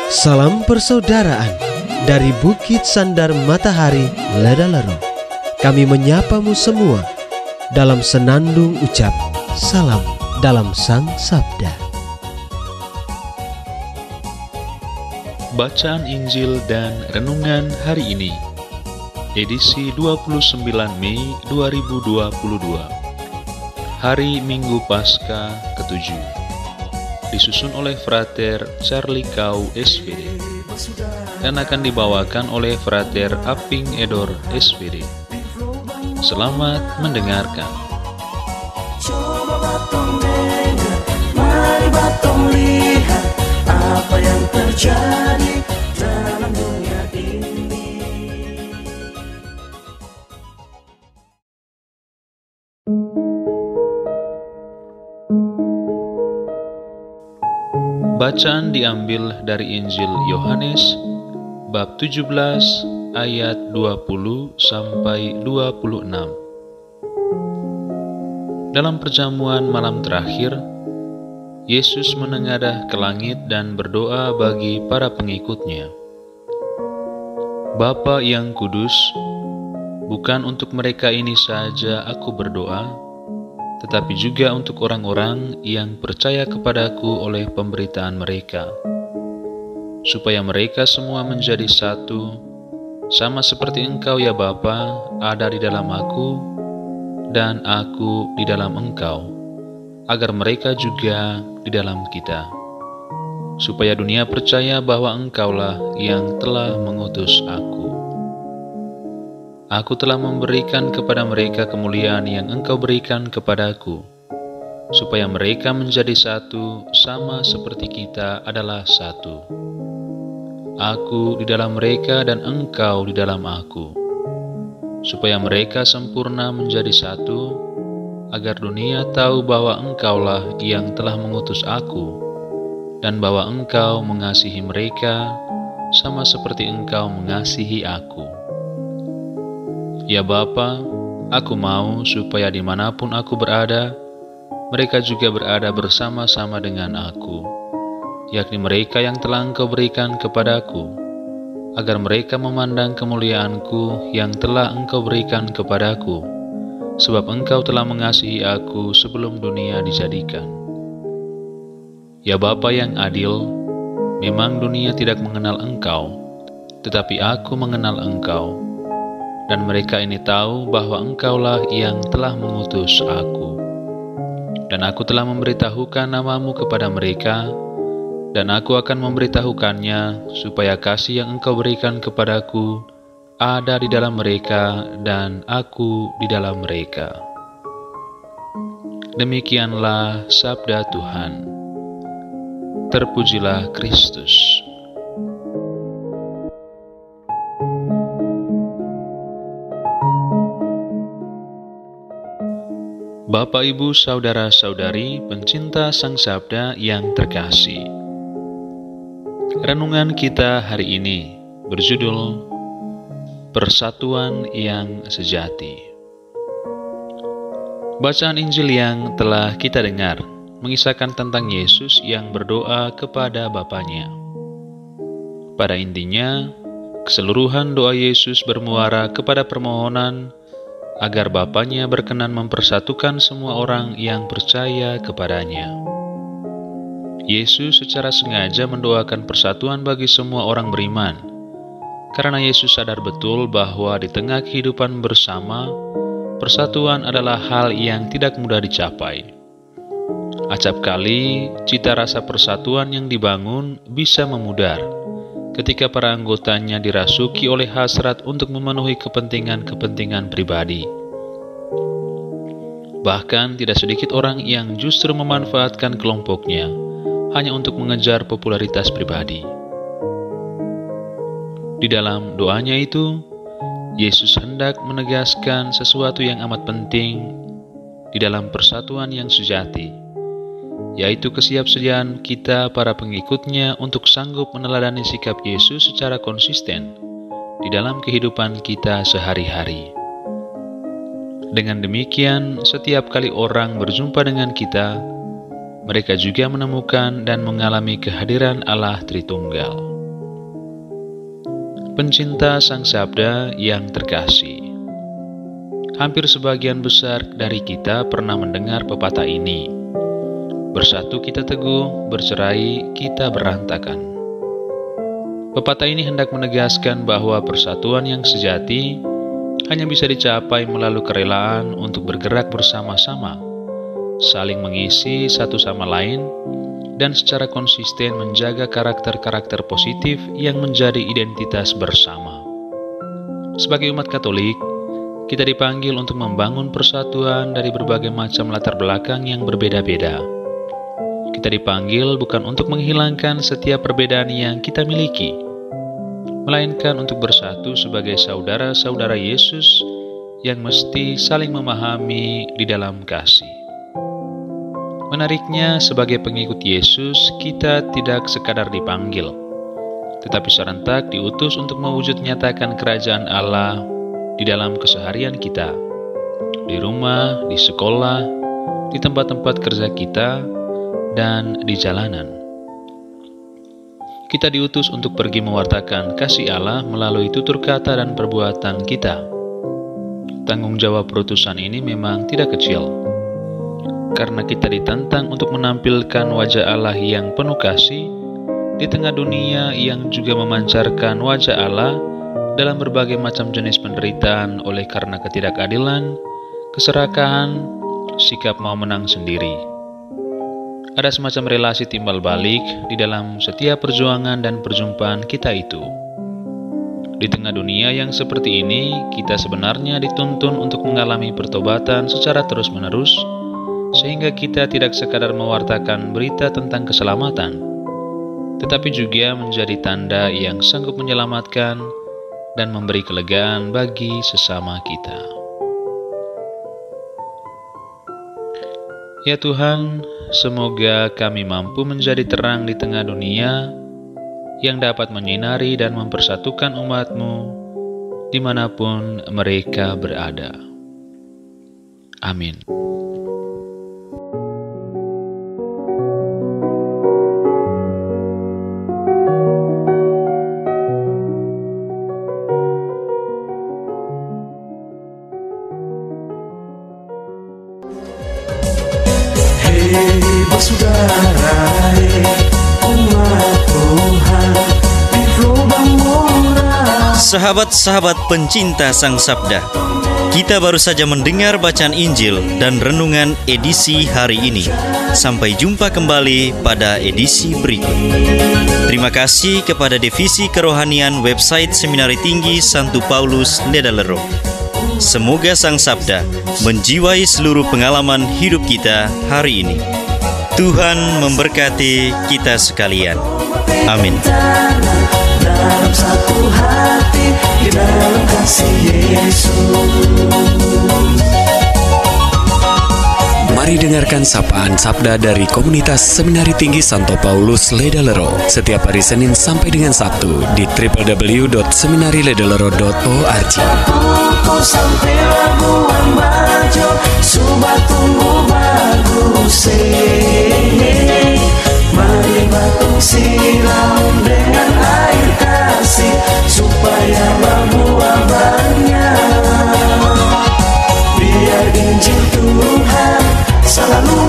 Salam persaudaraan dari Bukit Sandar Matahari Ledalero. Kami menyapamu semua dalam senandung ucap salam dalam Sang Sabda. Bacaan Injil dan Renungan hari ini, edisi 29 Mei 2022, hari Minggu Paskah ke-7, disusun oleh Frater Charlie Kau SPD dan akan dibawakan oleh Frater Aping Edor SPD. Selamat mendengarkan. Coba batong dengar, mari batong lihat apa yang terjadi dalam dunia ini. Bacaan diambil dari Injil Yohanes bab 17 ayat 20 sampai 26. Dalam perjamuan malam terakhir, Yesus menengadah ke langit dan berdoa bagi para pengikutnya. Bapa yang kudus, bukan untuk mereka ini saja aku berdoa, tetapi juga untuk orang-orang yang percaya kepadaku oleh pemberitaan mereka, supaya mereka semua menjadi satu, sama seperti Engkau ya Bapa ada di dalam aku, dan aku di dalam Engkau, agar mereka juga di dalam kita, supaya dunia percaya bahwa Engkaulah yang telah mengutus aku. Aku telah memberikan kepada mereka kemuliaan yang Engkau berikan kepadaku, supaya mereka menjadi satu sama seperti kita adalah satu. Aku di dalam mereka dan Engkau di dalam aku, supaya mereka sempurna menjadi satu, agar dunia tahu bahwa Engkaulah yang telah mengutus aku, dan bahwa Engkau mengasihi mereka sama seperti Engkau mengasihi aku. Ya Bapa, aku mau supaya dimanapun aku berada, mereka juga berada bersama-sama dengan aku, yakni mereka yang telah Engkau berikan kepadaku, agar mereka memandang kemuliaanku yang telah Engkau berikan kepadaku, sebab Engkau telah mengasihi aku sebelum dunia dijadikan. Ya Bapa yang adil, memang dunia tidak mengenal Engkau, tetapi aku mengenal Engkau, dan mereka ini tahu bahwa Engkaulah yang telah mengutus aku. Dan aku telah memberitahukan namamu kepada mereka, dan aku akan memberitahukannya, supaya kasih yang Engkau berikan kepadaku ada di dalam mereka, dan aku di dalam mereka. Demikianlah sabda Tuhan. Terpujilah Kristus. Bapak, Ibu, Saudara-saudari, pencinta Sang Sabda yang terkasih. Renungan kita hari ini berjudul Persatuan yang Sejati. Bacaan Injil yang telah kita dengar mengisahkan tentang Yesus yang berdoa kepada Bapanya. Pada intinya, keseluruhan doa Yesus bermuara kepada permohonan agar Bapanya berkenan mempersatukan semua orang yang percaya kepadanya. Yesus secara sengaja mendoakan persatuan bagi semua orang beriman, karena Yesus sadar betul bahwa di tengah kehidupan bersama, persatuan adalah hal yang tidak mudah dicapai. Acap kali, cita rasa persatuan yang dibangun bisa memudar ketika para anggotanya dirasuki oleh hasrat untuk memenuhi kepentingan-kepentingan pribadi. Bahkan tidak sedikit orang yang justru memanfaatkan kelompoknya hanya untuk mengejar popularitas pribadi. Di dalam doanya itu, Yesus hendak menegaskan sesuatu yang amat penting di dalam persatuan yang sejati, yaitu kesiapsiagaan kita para pengikutnya untuk sanggup meneladani sikap Yesus secara konsisten di dalam kehidupan kita sehari-hari. Dengan demikian, setiap kali orang berjumpa dengan kita, mereka juga menemukan dan mengalami kehadiran Allah Tritunggal. Pencinta Sang Sabda yang terkasih, hampir sebagian besar dari kita pernah mendengar pepatah ini. Bersatu kita teguh, bercerai kita berantakan. Pepatah ini hendak menegaskan bahwa persatuan yang sejati hanya bisa dicapai melalui kerelaan untuk bergerak bersama-sama, saling mengisi satu sama lain, dan secara konsisten menjaga karakter-karakter positif yang menjadi identitas bersama. Sebagai umat Katolik, kita dipanggil untuk membangun persatuan dari berbagai macam latar belakang yang berbeda-beda. Kita dipanggil bukan untuk menghilangkan setiap perbedaan yang kita miliki, melainkan untuk bersatu sebagai saudara-saudara Yesus yang mesti saling memahami di dalam kasih. Menariknya, sebagai pengikut Yesus, kita tidak sekadar dipanggil, tetapi serentak diutus untuk mewujud nyatakan kerajaan Allah di dalam keseharian kita, di rumah, di sekolah, di tempat-tempat kerja kita, dan di jalanan. Kita diutus untuk pergi mewartakan kasih Allah melalui tutur kata dan perbuatan kita. Tanggung jawab perutusan ini memang tidak kecil, karena kita ditantang untuk menampilkan wajah Allah yang penuh kasih di tengah dunia yang juga memancarkan wajah Allah dalam berbagai macam jenis penderitaan oleh karena ketidakadilan, keserakahan, sikap mau menang sendiri. Ada semacam relasi timbal balik di dalam setiap perjuangan dan perjumpaan kita itu. Di tengah dunia yang seperti ini, kita sebenarnya dituntun untuk mengalami pertobatan secara terus-menerus, sehingga kita tidak sekadar mewartakan berita tentang keselamatan, tetapi juga menjadi tanda yang sanggup menyelamatkan dan memberi kelegaan bagi sesama kita. Ya Tuhan, semoga kami mampu menjadi terang di tengah dunia yang dapat menyinari dan mempersatukan umat-Mu dimanapun mereka berada. Amin. Saudara, umat Tuhan di lubang murah. Sahabat-sahabat pencinta Sang Sabda, kita baru saja mendengar bacaan Injil dan renungan edisi hari ini. Sampai jumpa kembali pada edisi berikut. Terima kasih kepada Divisi Kerohanian website Seminari Tinggi Santo Paulus Ledalerro. Semoga Sang Sabda menjiwai seluruh pengalaman hidup kita hari ini. Tuhan memberkati kita sekalian. Amin. Dalam satu hati, di dalam kasih Yesus. Mari dengarkan sapaan sabda dari komunitas Seminari Tinggi Santo Paulus Ledalerro setiap hari Senin sampai dengan Sabtu di www.seminariledalerro.org. Pukul sampai Labuan Bajo, Subak tumbuh bagus. Mari batung siram dengan air kasih, supaya berbuah banyak. Biar Injil Tuhan selalu